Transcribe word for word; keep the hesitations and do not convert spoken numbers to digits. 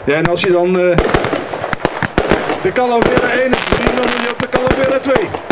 Ja, en als je dan uh, de Calavera één hebt gezien, dan moet je op de Calavera twee.